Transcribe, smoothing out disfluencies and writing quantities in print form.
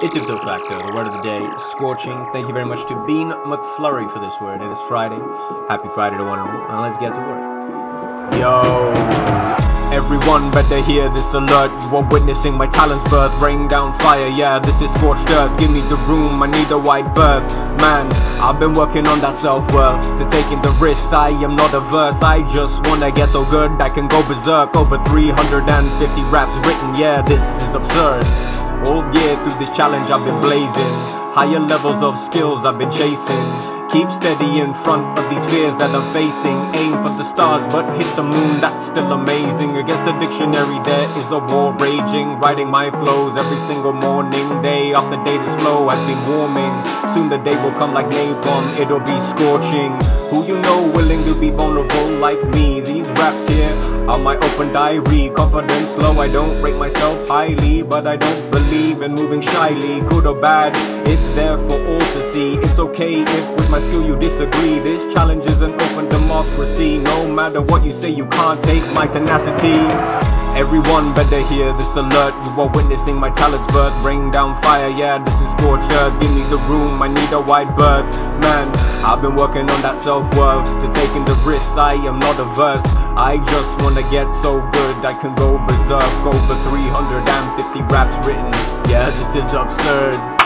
It's ipso facto, the word of the day, scorching. Thank you very much to Bean Mcflurry for this word. It is Friday. Happy Friday to one and all. And let's get to work. Yo, everyone better hear this alert. You are witnessing my talent's birth. Rain down fire, yeah, this is scorched earth. Give me the room, I need a wide berth. Man, I've been working on that self-worth. To taking the risks, I am not averse. I just wanna get so good I can go berserk. Over 350 raps written, yeah, this is absurd. All year through this challenge I've been blazing. Higher levels of skills I've been chasing. Keep steady in front of these fears that I'm facing. Aim for the stars but hit the moon, that's still amazing. Against the dictionary there is a war raging. Writing my flows every single morning. Day after day this flow has been warming. Soon the day will come like napalm, it'll be scorching. Who you know willing to be vulnerable like me? These raps here are my open diary. Confidence low, I don't rate myself highly, but I don't believe in moving shyly. Good or bad, it's there for all to see. It's okay if with my skill you disagree. This challenge is an open democracy. No matter what you say, you can't take my tenacity. Everyone better hear this alert. You are witnessing my talent's birth. Rain down fire, yeah, this is scorched earth. Give me the room, I need a wide berth. Man, I've been working on that self-worth. To taking the risks, I am not averse. I just wanna get so good I can go berserk. Over 350 raps written, yeah, this is absurd.